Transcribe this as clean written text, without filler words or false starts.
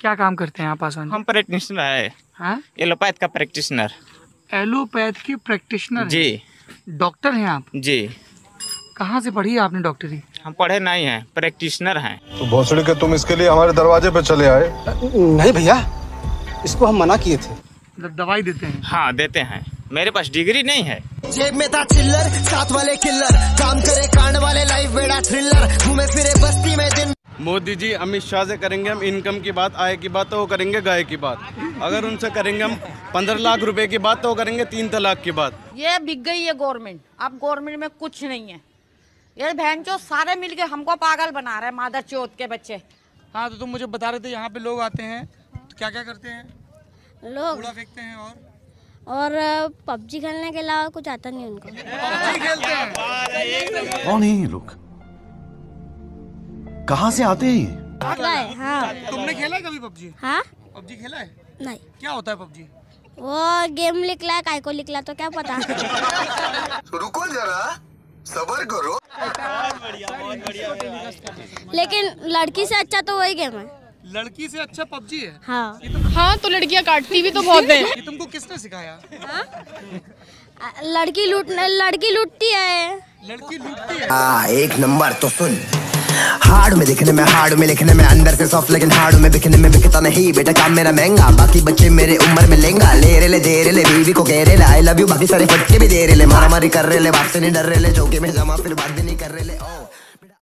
क्या काम करते हैं आप पासवान जी? हम प्रैक्टिशनर है। हाँ, एलोपैथ का प्रैक्टिशनर। एलोपैथ के प्रैक्टिशनर जी डॉक्टर हैं आप? जी। कहाँ से पढ़ी है आपने डॉक्टरी? हम पढ़े नहीं हैं, प्रैक्टिशनर हैं। तो भोसड़ी के तुम इसके लिए हमारे दरवाजे पे चले आए? नहीं भैया, इसको हम मना किए थे। मतलब दवाई देते हैं? हाँ देते हैं, मेरे पास डिग्री नहीं है। जेब में था चिल्लर, साथ वाले किल्लर, काम करे कांड वाले, लाइफ बेड़ा थ्रिलर, घूमे फिरे बस्ती में दिन। मोदी जी अमित शाह से करेंगे हम इनकम की बात, आय की बात, तो वो करेंगे गाय की बात। अगर उनसे करेंगे हम 15 लाख रुपए की बात, तो वो करेंगे 3 तलाक की बात। ये बिक गई है गवर्नमेंट, अब गवर्नमेंट में कुछ नहीं है। ये बहन चो सारे मिलके हमको पागल बना रहे हैं, मादर चौथ के बच्चे। हाँ, तो तुम मुझे बता रहे थे यहाँ पे लोग आते हैं तो क्या क्या करते हैं? लोग कूड़ा फेंकते हैं और पबजी खेलने के अलावा कुछ आता नहीं उनको। पबजी खेलते हैं? कौन है ये लोग, कहाँ से आते हैं ये? पता है, हाँ। तुमने खेला है कभी पबजी? हाँ? पबजी खेला है? नहीं। क्या होता है पबजी? वो गेम निकला, काय को निकला तो क्या पता। रुको जरा, सब्र करो। लेकिन लड़की से अच्छा तो वही गेम है। लड़की से अच्छा पबजी है? हाँ। हाँ, तो लड़कियाँ काटती भी तो बहुत है। ये तुमको किसने सिखाया? लड़की लूटती है। लड़की लूटती है? हाँ, एक नंबर। तो सुन, हार्ड में दिखने में, हार्ड में लिखने में, अंदर से सॉफ्ट लेकिन हार्ड में बिकने में बिकता नहीं। बेटा काम मेरा महंगा, बाकी बच्चे मेरे उम्र में लेंगा। ले दे रे बीवी को कह रे आई लव यू, बाकी सारे फटके भी दे रे। मारा मारी कर रहे ले, बाप से नहीं डर रहे ले, चौके में जमा फिर बात भी नहीं कर रहे ले।